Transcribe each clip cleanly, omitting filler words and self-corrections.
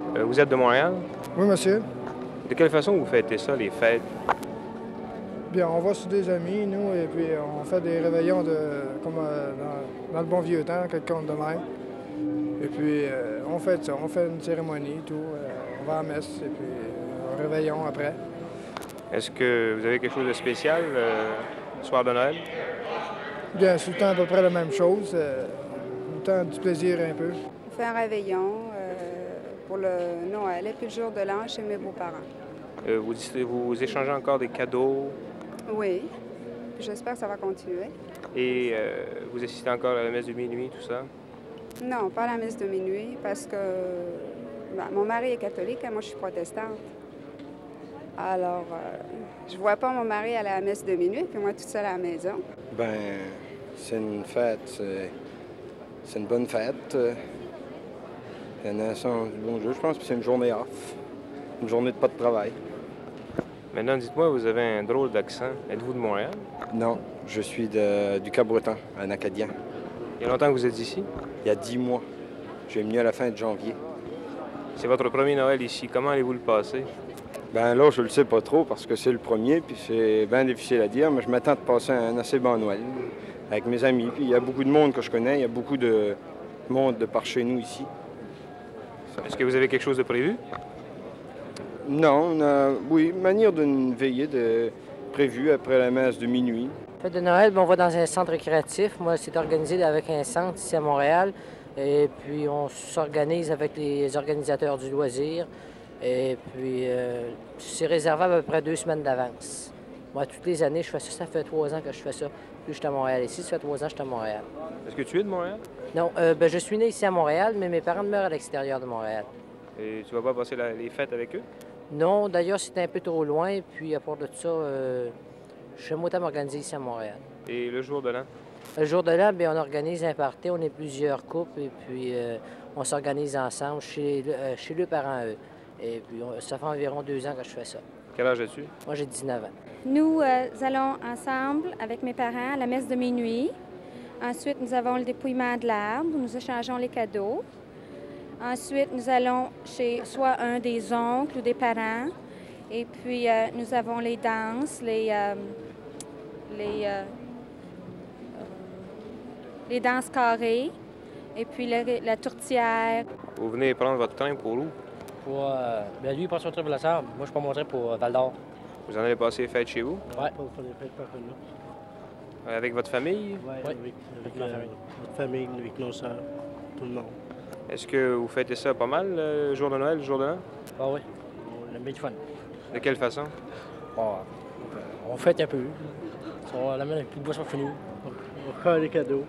Vous êtes de Montréal? Oui, monsieur. De quelle façon vous fêtez ça, les fêtes? Bien, on va sur des amis, nous, et puis on fait des réveillons comme dans le bon vieux temps, quelqu'un de même. Et puis on fait ça, on fait une cérémonie, tout. On va à la messe, et puis un réveillon après. Est-ce que vous avez quelque chose de spécial le soir de Noël? Bien, c'est tout le temps à peu près la même chose. Tout le temps du plaisir un peu. On fait un réveillon pour le Noël et puis le jour de l'an chez mes beaux-parents. Vous échangez encore des cadeaux Oui, puis j'espère que ça va continuer. et vous assistez encore à la messe de minuit, tout ça? Non, pas à la messe de minuit parce que mon mari est catholique et moi je suis protestante. Alors, je vois pas mon mari aller à la messe de minuit puis moi toute seule à la maison. Ben, c'est une fête, c'est une bonne fête. La naissance du bon Dieu, je pense que c'est une journée off, une journée de pas de travail. Maintenant, dites-moi, vous avez un drôle d'accent. Êtes-vous de Montréal? Non, je suis du Cap-Breton, un Acadien. Il y a longtemps que vous êtes ici? Il y a 10 mois. J'ai venu à la fin de janvier. C'est votre premier Noël ici. Comment allez-vous le passer? Ben là, je le sais pas trop parce que c'est le premier, puis c'est bien difficile à dire, mais je m'attends de passer un assez bon Noël avec mes amis. Puis il y a beaucoup de monde que je connais, il y a beaucoup de monde de par chez nous ici. Est-ce que vous avez quelque chose de prévu? Non, on a, oui, manière d'une veillée prévue après la messe de minuit. Fête de Noël, on va dans un centre récréatif. Moi, c'est organisé avec un centre ici à Montréal. Et puis, on s'organise avec les organisateurs du loisir. Et puis, c'est réservé à peu près 2 semaines d'avance. Moi, toutes les années, je fais ça. Ça fait 3 ans que je fais ça. Puis, je suis à Montréal. Ici, ça fait 3 ans que je suis à Montréal. Est-ce que tu es de Montréal? Non, je suis né ici à Montréal, mais mes parents demeurent à l'extérieur de Montréal. Et tu vas pas passer les fêtes avec eux? Non, d'ailleurs, c'était un peu trop loin. Puis, à part de ça, je suis autant m'organiser ici à Montréal. Et le jour de l'an? Le jour de l'an, bien, on organise un party. On est plusieurs couples et puis on s'organise ensemble chez leurs parents, eux. Et puis, ça fait environ 2 ans que je fais ça. Quel âge as-tu? Moi, j'ai 19 ans. Nous allons ensemble avec mes parents à la messe de minuit. Ensuite, nous avons le dépouillement de l'arbre où nous échangeons les cadeaux. Ensuite, nous allons chez soit un des oncles ou des parents. Et puis, nous avons les danses, les danses carrées, et puis la tourtière. Vous venez prendre votre train pour où? Bien, lui, il passe son train pour la Sarre. Moi, je peux monter pour Val-d'Or. Vous en allez passer les fêtes chez vous? Oui, pour les fêtes par là. Avec votre famille? Oui, avec ma famille. Notre famille, avec nos sœurs, tout le monde. Est-ce que vous fêtez ça pas mal, le jour de Noël, le jour de l'an? Ah oui, on aime bien du fun. De quelle façon? On fête un peu. On amène un peu de boisson chez nous. On fait des cadeaux.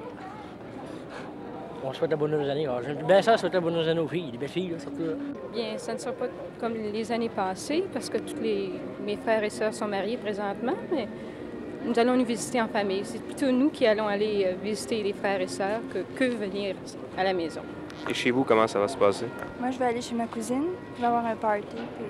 On souhaite la bonne année. J'aime bien ça, souhaiter la bonne année aux filles, les belles filles, là, surtout. Là. Bien, ça ne sera pas comme les années passées, parce que mes frères et sœurs sont mariés présentement, mais nous allons nous visiter en famille. C'est plutôt nous qui allons aller visiter les frères et sœurs que venir à la maison. Et chez vous, comment ça va se passer? Moi, je vais aller chez ma cousine, je vais avoir un party, puis...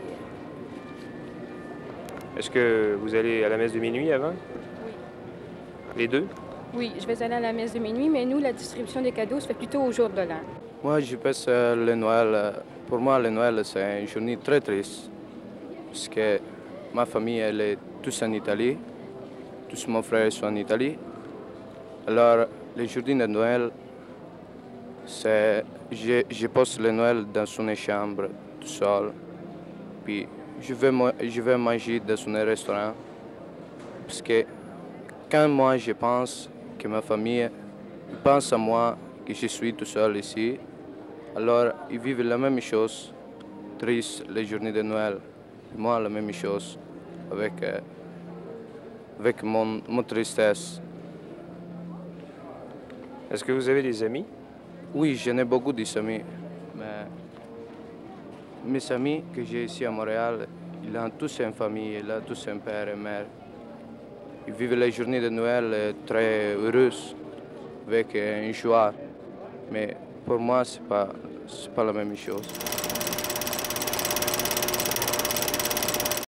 Est-ce que vous allez à la messe de minuit avant? Oui. Les deux? Oui, je vais aller à la messe de minuit, mais nous, la distribution des cadeaux se fait plutôt au jour de l'an. Moi, je passe le Noël. Pour moi, le Noël, c'est une journée très triste. Parce que ma famille, elle est tous en Italie. Tous mes frères sont en Italie. Alors, les journées de Noël, c'est... Je passe le Noël dans une chambre, tout seul. Puis, je vais manger dans un restaurant. Parce que quand moi, je pense que ma famille pense à moi, que je suis tout seul ici, alors ils vivent la même chose, triste, les journées de Noël. Moi, la même chose, avec mon tristesse. Est-ce que vous avez des amis? Oui, j'en ai beaucoup d'amis, mais mes amis que j'ai ici à Montréal, ils ont tous une famille, ils ont tous un père et mère. Ils vivent les journées de Noël très heureuses, avec une joie. Mais pour moi, ce n'est pas la même chose.